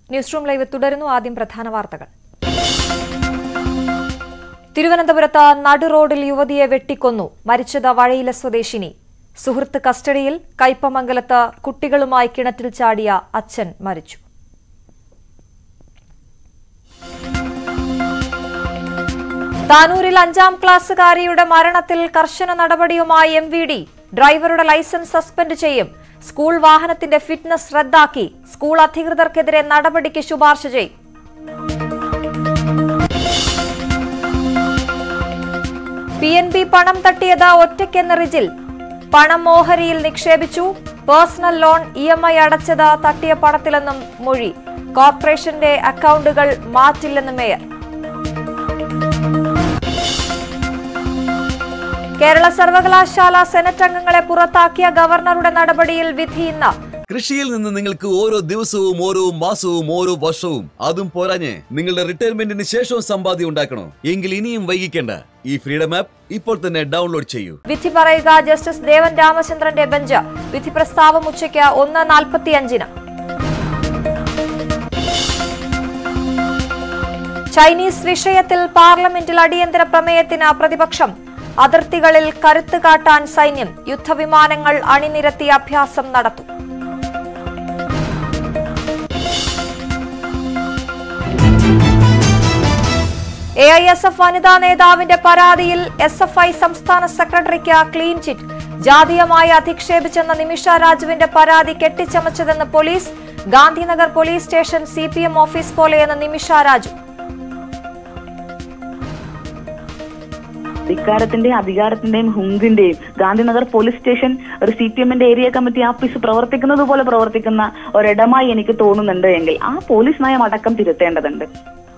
News room live തുടരുന്നു. ആദ്യം പ്രധാന വാർത്തകൾ. തിരുവനന്തപുരത്ത് നടുറോഡിൽ യുവതിയെ വെട്ടിക്കൊന്നു. മരിച്ചത് വഴയില സ്വദേശിനി. സുഹൃത്ത് കസ്റ്റഡിയിൽ. കയ്പമംഗലത്ത് കുട്ടികളുമായി കിണറ്റിൽ ചാടിയ അച്ഛൻ മരിച്ചു. താനൂരിൽ 5ാം ക്ലാസ്സുകാരിയുടെ മരണത്തിൽ കർശന നടപടിയുമായി MVD. ഡ്രൈവറുടെ ലൈസൻസ് സസ്പെൻഡ് ചെയ്യും. സ്കൂൾ വാഹനത്തിന്റെ ഫിറ്റ്നസ് റദ്ദാക്കി. സ്കൂൾ അധികൃതർക്കെതിരെ നടപടിക്ക് ശുപാർശ ചെയ്യും. PNB പണം തട്ടിയത് ഒറ്റയ്ക്കെന്ന റിജിൽ. പണം ഓഹരിയിൽ നിക്ഷേപിച്ചു. പേഴ്സണൽ ലോൺ EMI അടച്ചത് തട്ടിയ പണത്തിലെന്നും മൊഴി. കോർപ്പറേഷന്റെ അക്കൌണ്ടുകൾ മാറ്റില്ലെന്ന് മേയർ. കേരള സർവകലാശാല സെനറ്റ് അംഗങ്ങളെ പുറത്താക്കിയ ഗവർണറുടെ നടപടിയിൽ വിധി ഇന്ന്. കൃഷിയിൽ നിന്ന് നിങ്ങൾക്ക് ഓരോ ദിവസവും ഓരോ മാസവും ഓരോ വർഷവും അതും പോരാഞ്ഞ് നിങ്ങളുടെ റിട്ടയർമെന്റിന് ശേഷവും സമ്പാദ്യം ഉണ്ടാക്കണോ? എങ്കിൽ ഇനിയും വൈകിക്കേണ്ട. ഈ ഫ്രീഡം ആപ്പ് ഇപ്പോൾ തന്നെ ഡൗൺലോഡ് ചെയ്യൂ. വിധി പറയുക ജസ്റ്റിസ് ദേവൻ രാമചന്ദ്രന്റെ ബെഞ്ച്. വിധി പ്രസ്താവം ഉച്ചയ്ക്ക് 1:45. ചൈനീസ് വിഷയത്തിൽ പാർലമെന്റിൽ അടിയന്തര പ്രമേയത്തിന് പ്രതിപക്ഷം. അതിർത്തികളിൽ കരുത്ത് കാട്ടാൻ സൈന്യം. യുദ്ധവിമാനങ്ങൾ അണിനിരത്തി അഭ്യാസം നടത്തും. AISF വനിതാ നേതാവിന്റെ പരാതിയിൽ SFI സംസ്ഥാന സെക്രട്ടറിക്ക് ക്ലീൻ ചിറ്റ്. ജാതീയമായി അധിക്ഷേപിച്ചെന്ന നിമിഷ രാജുവിന്റെ പരാതി കെട്ടിച്ചമച്ചതെന്ന് police. Gandhinagar police station CPM office പോലെയെന്ന് നിമിഷ രാജു. ധിക്കാരത്തിന്റെയും അധികാരത്തിന്റെയും ഹുങ്കിന്റെയും ഗാന്ധിനഗർ പോലീസ് സ്റ്റേഷൻ ഒരു CPMന്റെ ഏരിയ കമ്മിറ്റി ഓഫീസ് പ്രവർത്തിക്കുന്നത് പോലെ പ്രവർത്തിക്കുന്ന ഒരിടമായി എനിക്ക് തോന്നുന്നുണ്ട് എങ്കിൽ ആ പോലീസ് നയം അടക്കം തിരുത്തേണ്ടതുണ്ട്.